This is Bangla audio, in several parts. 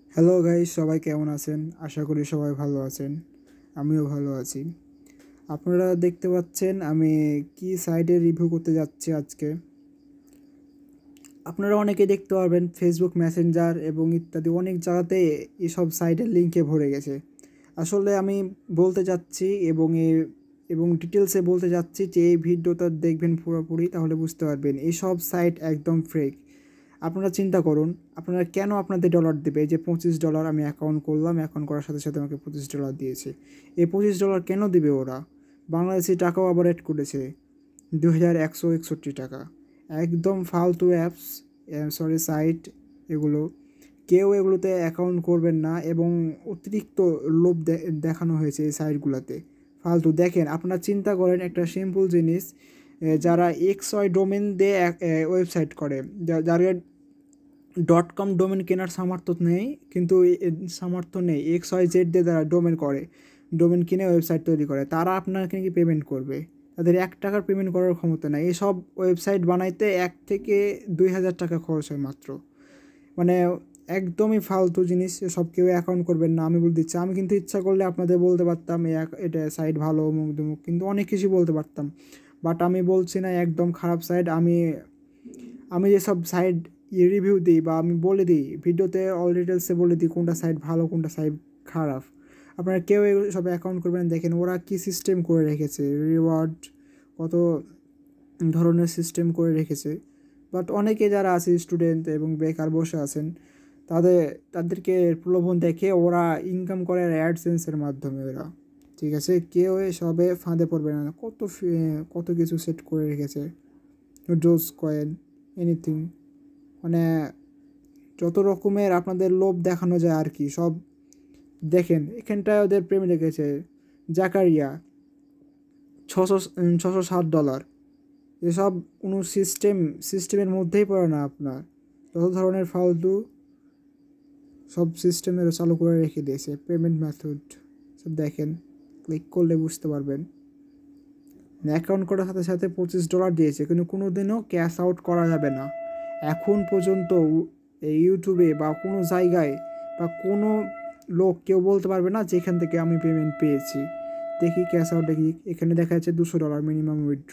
হ্যালো গাইস, সবাই কেমন আছেন? আশা করি সবাই ভালো আছেন। আমিও ভালো আছি। আপনারা দেখতে পাচ্ছেন আমি কি সাইটে রিভিউ করতে যাচ্ছি আজকে। আপনারা অনেকেই দেখতে পারবেন ফেসবুক মেসেঞ্জার এবং ইত্যাদি অনেক জায়গাতে এসব সাইটের লিঙ্কে ভরে গেছে। আসলে আমি বলতে যাচ্ছি এবং ডিটেলসে বলতে যাচ্ছি যে এই ভিডিওটা দেখবেন পুরোপুরি, তাহলে বুঝতে পারবেন এইসব সাইট একদম ফেক। আপনারা চিন্তা করুন, আপনারা কেন আপনাদের ডলার দেবে? যে $25 আমি অ্যাকাউন্ট করলাম, অ্যাকাউন্ট করার সাথে সাথে আমাকে $25 দিয়েছে। এই $25 কেন দিবে ওরা? বাংলাদেশি টাকাও আবার অ্যাড করেছে 2161 টাকা। একদম ফালতু অ্যাপস, সাইট এগুলো। কেউ এগুলোতে অ্যাকাউন্ট করবেন না এবং অতিরিক্ত লোভ দেখানো হয়েছে এই সাইটগুলোতে। ফালতু দেখেন, আপনারা চিন্তা করেন একটা সিম্পল জিনিস, যারা XY ডোমেন দিয়ে ওয়েবসাইট করে, যাদের .com ডোমেন কেনার সামর্থ্য নেই, কিন্তু সামর্থ্য নেই, XYZ দিয়ে যারা ডোমেন করে, ডোমেন কিনে ওয়েবসাইট তৈরি করে, তারা আপনাকে কি পেমেন্ট করবে? তাদের $1 পেমেন্ট করার ক্ষমতা নাই। এইসব ওয়েবসাইট বানাইতে 1 থেকে 2 হাজার টাকা খরচ হয় মাত্র। মানে একদমই ফালতু জিনিস। সব কেউ অ্যাকাউন্ট করবেন না, আমি বলে দিচ্ছি। আমি কিন্তু ইচ্ছা করলে আপনাদের বলতে পারতাম এটা সাইট ভালো, মুখ দুমুখ, কিন্তু অনেক কিছু বলতে পারতাম, বাট আমি বলছি না একদম খারাপ সাইট। আমি যেসব সাইট রিভিউ দিই বা আমি বলে দিই ভিডিওতে, অল ডিটেলসে বলে দিই কোনটা সাইট ভালো কোনটা সাইট খারাপ। আপনারা কেউ সব অ্যাকাউন্ট করবেন, দেখেন ওরা কি সিস্টেম করে রেখেছে, রিওয়ার্ড কত ধরনের সিস্টেম করে রেখেছে। বাট অনেকে যারা আছে স্টুডেন্ট এবং বেকার বসে আছেন, তাদেরকে প্রলোভন দেখে ওরা ইনকাম করে অ্যাডসেন্সের মাধ্যমে ওরা। ঠিক আছে, কেউ সবে ফাঁদে পড়বে না। কত কিছু সেট করে রেখেছে, ডোজ কয়েন, এনিথিং, মানে যত রকমের আপনাদের লোভ দেখানো যায় আর কি সব। দেখেন এখানটায় ওদের প্রেমে রেখেছে জাকারিয়া, $660। এসব কোনো সিস্টেমের মধ্যেই পড়ে না আপনার। যত ধরনের ফালতু সব সিস্টেমের চালু করে রেখে দিয়েছে পেমেন্ট মেথড সব। দেখেন, ক্লিক করলে বুঝতে পারবেন। অ্যাকাউন্ট করার সাথে সাথে $25 দিয়েছে, কিন্তু কোনো দিনও ক্যাশ আউট করা যাবে না। এখন পর্যন্ত এই ইউটিউবে বা কোনো জায়গায় বা কোনো লোক কেউ বলতে পারবে না যে এখান থেকে আমি পেমেন্ট পেয়েছি। দেখি ক্যাশ আউট, দেখি এখানে দেখা যাচ্ছে $200 মিনিমাম উইথড্র।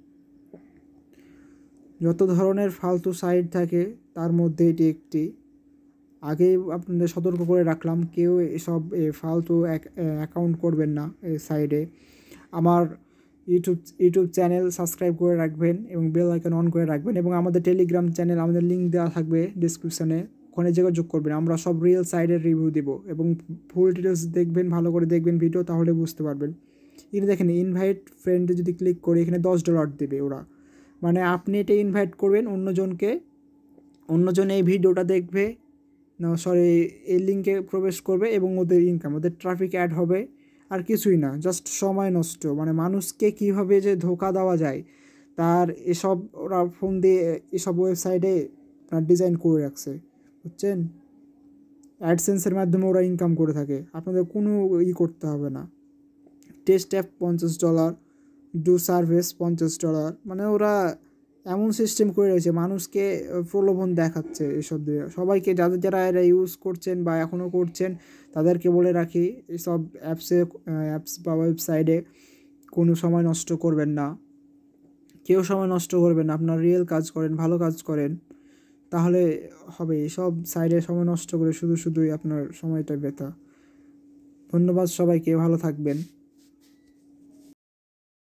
যত ধরনের ফালতু সাইট থাকে তার মধ্যে এটি একটি। আগেই আপনাদের সতর্ক করে রাখলাম, কেউ এসব ফালতু অ্যাকাউন্ট করবেন না এই সাইডে। আমার ইউটিউব চ্যানেল সাবস্ক্রাইব করে রাখবেন এবং বেল আইকন অন করে রাখবেন, এবং আমাদের টেলিগ্রাম চ্যানেল, আমাদের লিঙ্ক দেওয়া থাকবে ডিসক্রিপশানে, ওখানে যোগাযোগ করবেন। আমরা সব রিয়েল সাইডের রিভিউ দেব এবং ফুল ডিটেলস দেখবেন, ভালো করে দেখবেন ভিডিও, তাহলে বুঝতে পারবেন। এখানে দেখেন ইনভাইট ফ্রেন্ডে যদি ক্লিক করে এখানে $10 দেবে ওরা। মানে আপনি এটা ইনভাইট করবেন অন্যজনকে, অন্যজন এই ভিডিওটা দেখবে, এই লিঙ্কে প্রবেশ করবে এবং ওদের ইনকাম, ওদের ট্রাফিক অ্যাড হবে, আর কিছুই না। জাস্ট সময় নষ্ট। মানে মানুষকে কীভাবে যে ধোকা দেওয়া যায় তার এসব ওরা ফোন দিয়ে এসব ওয়েবসাইটে ডিজাইন করে রাখছে, বুঝছেন? অ্যাডসেন্সের মাধ্যমে ওরা ইনকাম করে থাকে, আপনাদের কোনো করতে হবে না। Test app $50, do service $50। মানে ওরা এমন সিস্টেম করে রয়েছে, মানুষকে প্রলোভন দেখাচ্ছে এসব দিয়ে। সবাইকে, যারা এরা ইউজ করছেন বা এখনও করছেন, তাদেরকে বলে রাখি এসব অ্যাপস বা ওয়েবসাইটে কোনো সময় নষ্ট করবেন না। কেউ সময় নষ্ট করবেন না। আপনার রিয়েল কাজ করেন, ভালো কাজ করেন, তাহলে হবে। এসব সাইডে সময় নষ্ট করে শুধুই আপনার সময়টা ব্যথা। ধন্যবাদ সবাইকে, ভালো থাকবেন।